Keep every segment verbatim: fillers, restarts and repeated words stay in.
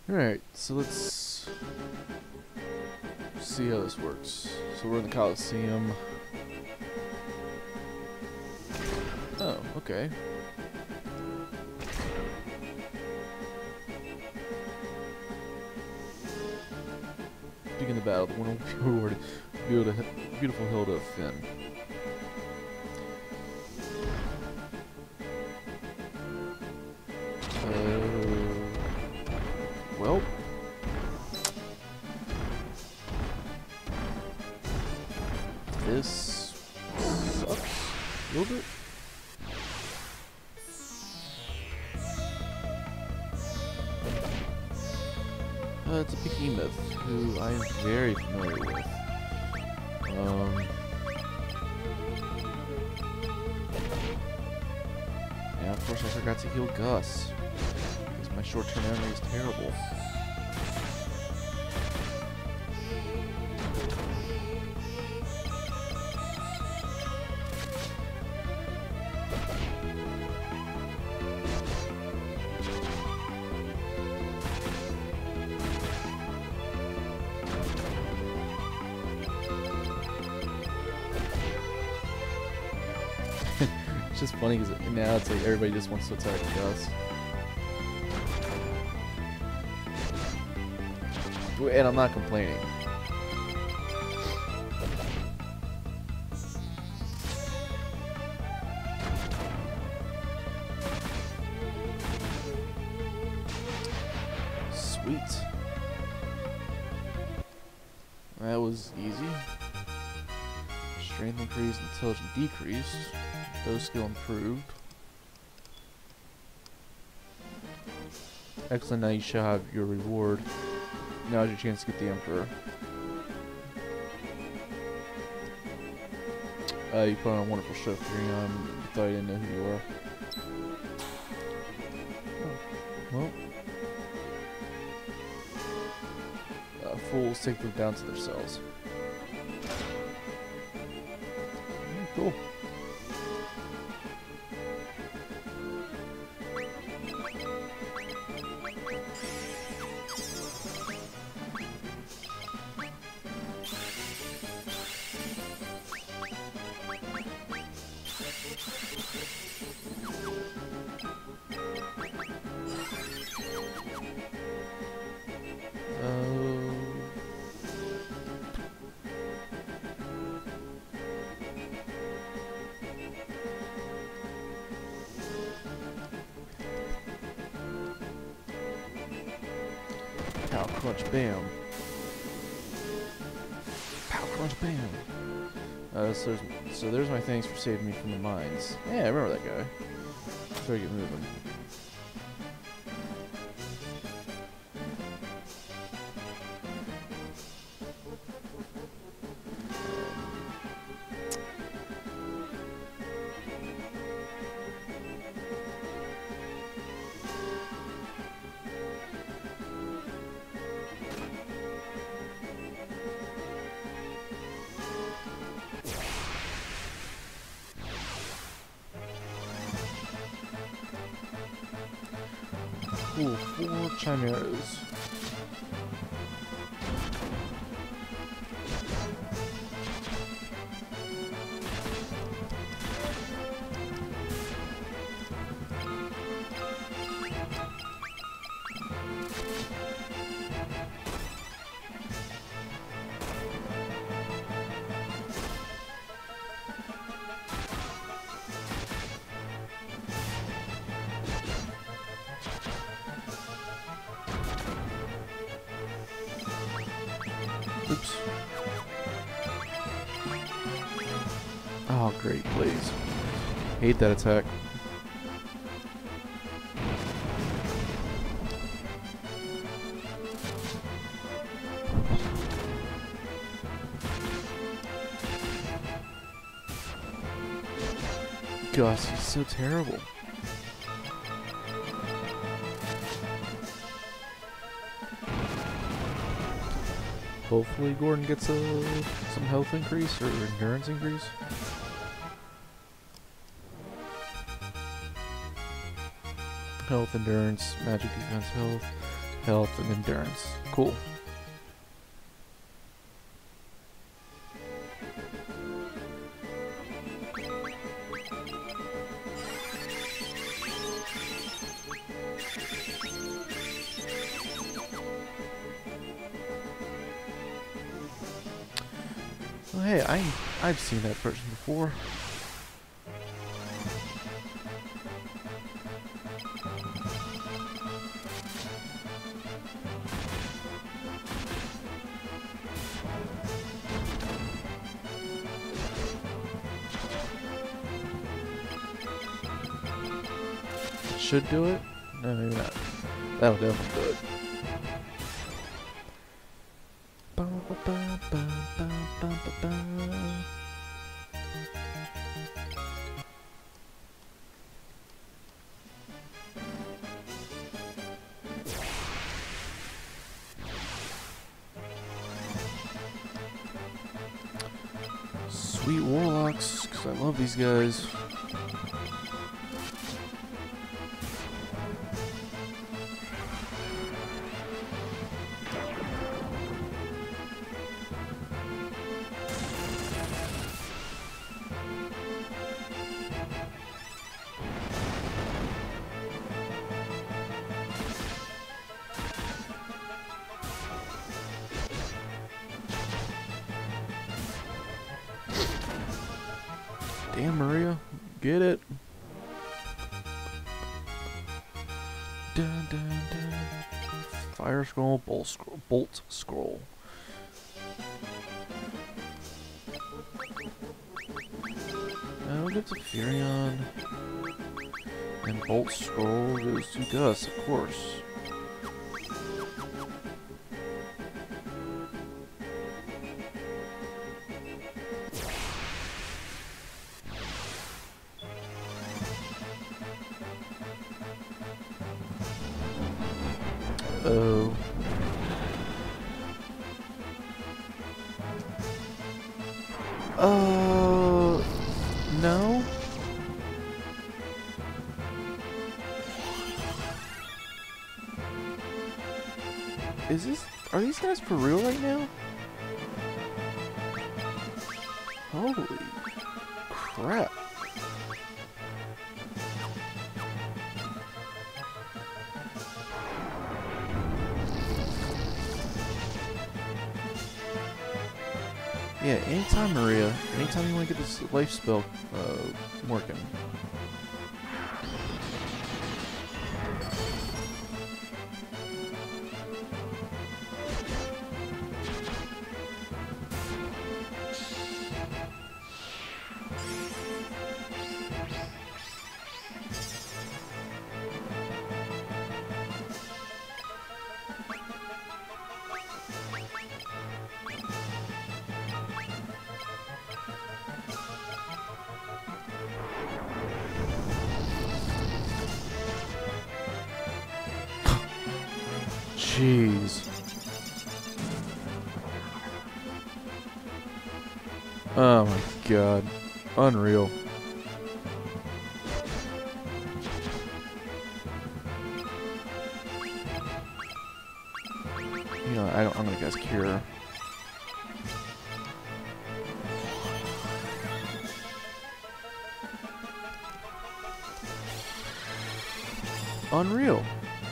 Alright, so let's see how this works. So we're in the Coliseum. Oh, okay. Begin the battle. The winner will be rewarded. Beautiful hill to offend. Uh, well. This sucks a little bit. Uh, it's a behemoth who I am very familiar with. Um, yeah, of course I forgot to heal Gus because my short-term memory is terrible. It's just funny because now it's like everybody just wants to attack Gus. And I'm not complaining. Sweet. That was easy. Strength increased, intelligence decreased. Those skill improved. Excellent, now you shall have your reward. Now's your chance to get the Emperor. Uh, you put on a wonderful show figuring on you thought you didn't know who you were. Oh, well. Uh, fools take them down to their cells. Mm, cool. Pow, crunch, bam. Pow, crunch, bam. Uh, so, there's, so there's my thanks for saving me from the mines. Yeah, I remember that guy. Better get moving. Cool, four chimeras. Oops. Oh, great, please. Hate that attack. Gosh, he's so terrible. Hopefully Gordon gets a, some health increase or endurance increase. Health, endurance, magic defense, health, health, and endurance. Cool. Oh, hey, I I've seen that person before. Should do it? No, maybe not. That'll definitely do it. Sweet warlocks, because I love these guys. Damn, Maria, get it. Dun, dun, dun. Fire scroll, bolt scroll, bolt scroll. I'll get to Furion. And bolt scroll goes to Gus, of course. Oh. Uh, no. Is this, are these guys for real right now? Holy crap. Yeah, anytime, Maria. Anytime you want to get this life spell uh, working. Jeez. Oh my god. Unreal. You know, I don't, I'm gonna guess Cure. Unreal.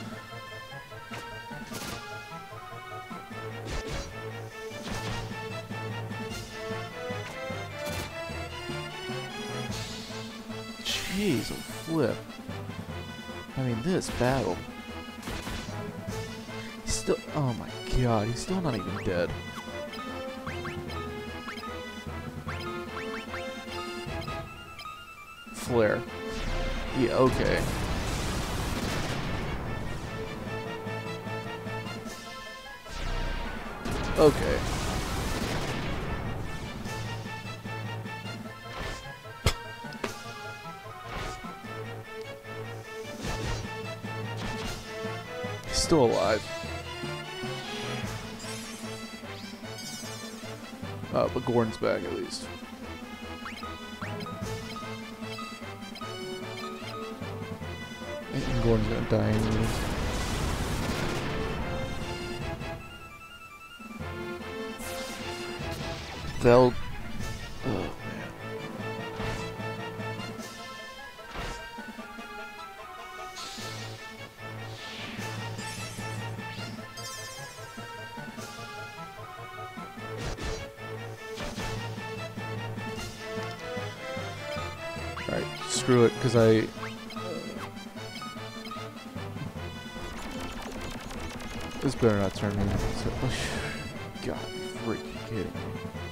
Jeez, a flip. I mean, this battle. He's still. Oh my god, he's still not even dead. Flare. Yeah, okay. Okay. Still alive. Uh, but Gordon's back at least. And Gordon's gonna die anyway. They'll. Oh man. Alright, screw it, because I. This better not turn me into. God, freaking kidding me.